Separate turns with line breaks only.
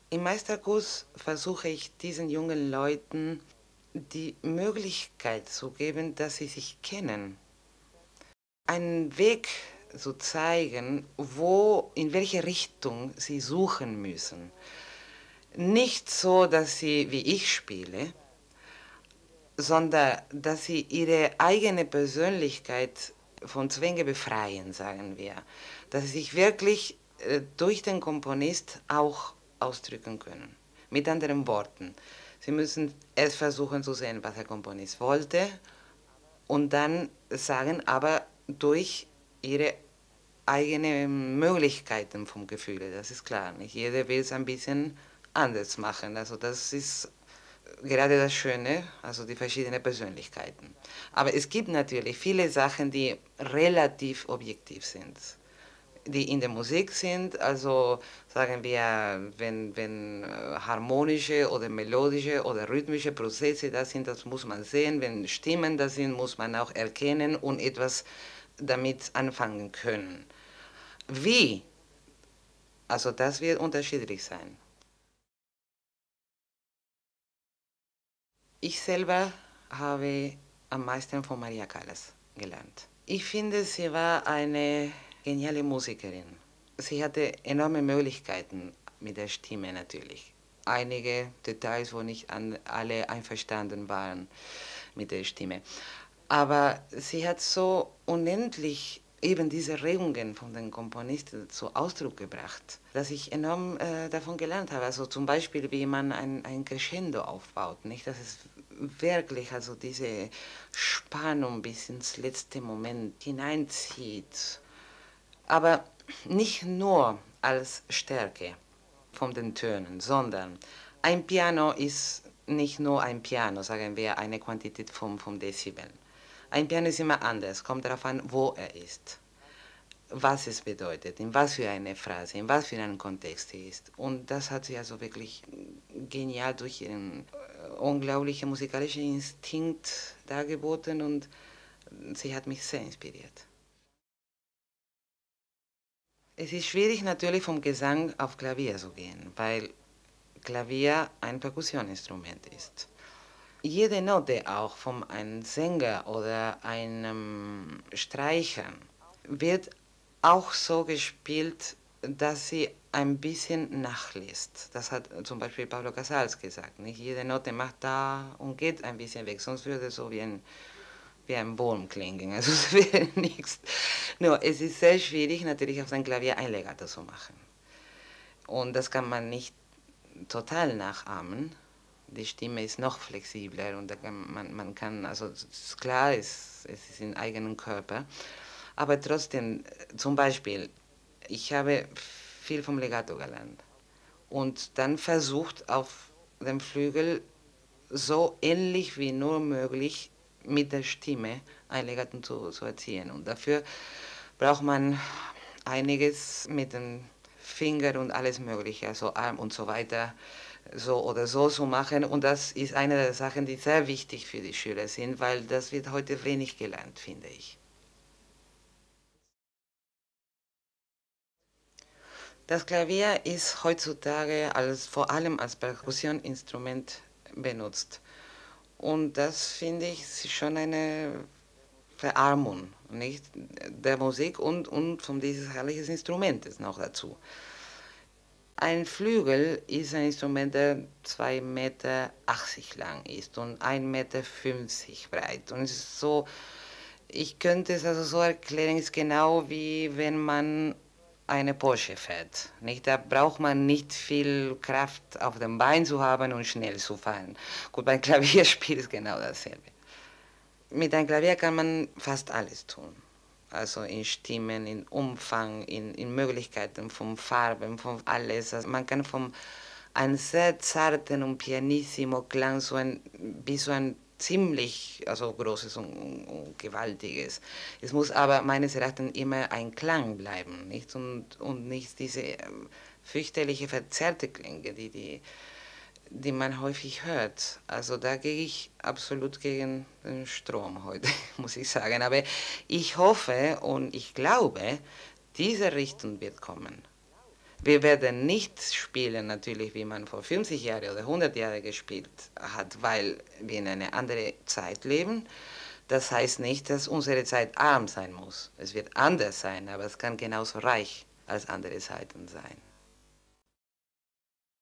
Im Meisterkurs versuche ich diesen jungen Leuten die Möglichkeit zu geben, dass sie sich kennen. Einen Weg zu zeigen, in welche Richtung sie suchen müssen. Nicht so, dass sie wie ich spiele, sondern dass sie ihre eigene Persönlichkeit von Zwänge befreien, sagen wir. Dass sie sich wirklich durch den Komponist auch ausdrücken können. Mit anderen Worten, sie müssen erst versuchen zu sehen, was der Komponist wollte und dann sagen, aber durch ihre eigenen Möglichkeiten vom Gefühl, das ist klar. Nicht jeder will es ein bisschen anders machen. Also das ist gerade das Schöne, also die verschiedenen Persönlichkeiten. Aber es gibt natürlich viele Sachen, die relativ objektiv sind, die in der Musik sind, also sagen wir, wenn harmonische oder melodische oder rhythmische Prozesse da sind, das muss man sehen, wenn Stimmen da sind, muss man auch erkennen und etwas damit anfangen können. Wie? Also das wird unterschiedlich sein. Ich selber habe am meisten von Maria Callas gelernt. Ich finde, sie war eine geniale Musikerin. Sie hatte enorme Möglichkeiten mit der Stimme natürlich. Einige Details, wo nicht alle einverstanden waren mit der Stimme. Aber sie hat so unendlich eben diese Regungen von den Komponisten zu Ausdruck gebracht, dass ich enorm davon gelernt habe. Also zum Beispiel, wie man ein Crescendo aufbaut, nicht? Dass es wirklich also diese Spannung bis ins letzte Moment hineinzieht. Aber nicht nur als Stärke von den Tönen, sondern ein Piano ist nicht nur ein Piano, sagen wir, eine Quantität vom Dezibel. Ein Piano ist immer anders, kommt darauf an, wo er ist, was es bedeutet, in was für eine Phrase, in was für einen Kontext er ist. Und das hat sie also wirklich genial durch ihren unglaublichen musikalischen Instinkt dargeboten und sie hat mich sehr inspiriert. Es ist schwierig natürlich vom Gesang auf Klavier zu gehen, weil Klavier ein Perkussioninstrument ist. Jede Note auch von einem Sänger oder einem Streicher wird auch so gespielt, dass sie ein bisschen nachlässt. Das hat zum Beispiel Pablo Casals gesagt. Nicht jede Note macht da und geht ein bisschen weg, sonst würde es so wie ein Wurm klingen. Also es wäre nichts. Nur es ist sehr schwierig, natürlich auf sein Klavier ein Legato zu machen. Und das kann man nicht total nachahmen. Die Stimme ist noch flexibler und man kann, also es ist klar, es ist im eigenen Körper. Aber trotzdem, zum Beispiel, ich habe viel vom Legato gelernt und dann versucht auf dem Flügel so ähnlich wie nur möglich mit der Stimme ein Legato zu erzielen. Und dafür braucht man einiges mit den Fingern und alles Mögliche, also Arm und so weiter, so oder so zu machen. Und das ist eine der Sachen, die sehr wichtig für die Schüler sind, weil das wird heute wenig gelernt, finde ich. Das Klavier ist heutzutage vor allem als Perkussioninstrument benutzt. Und das finde ich schon eine Verarmung, nicht? Der Musik und von dieses herrlichen Instrumentes noch dazu. Ein Flügel ist ein Instrument, der 2,80 Meter lang ist und 1,50 Meter breit. Und es ist so, ich könnte es also so erklären, es ist genau wie wenn man eine Porsche fährt. Nicht? Da braucht man nicht viel Kraft auf dem Bein zu haben und schnell zu fahren. Gut, beim Klavierspiel ist genau dasselbe. Mit einem Klavier kann man fast alles tun. Also in Stimmen, in Umfang, in Möglichkeiten, von Farben, von alles. Also man kann von einem sehr zarten und pianissimo Klang bis so ein ziemlich also großes und gewaltiges. Es muss aber meines Erachtens immer ein Klang bleiben, nicht? Und nicht diese fürchterliche verzerrte Klänge, die man häufig hört. Also da gehe ich absolut gegen den Strom heute, muss ich sagen. Aber ich hoffe und ich glaube, diese Richtung wird kommen. Wir werden nicht spielen, natürlich, wie man vor 50 Jahren oder 100 Jahren gespielt hat, weil wir in einer anderen Zeit leben. Das heißt nicht, dass unsere Zeit arm sein muss. Es wird anders sein, aber es kann genauso reich als andere Zeiten sein.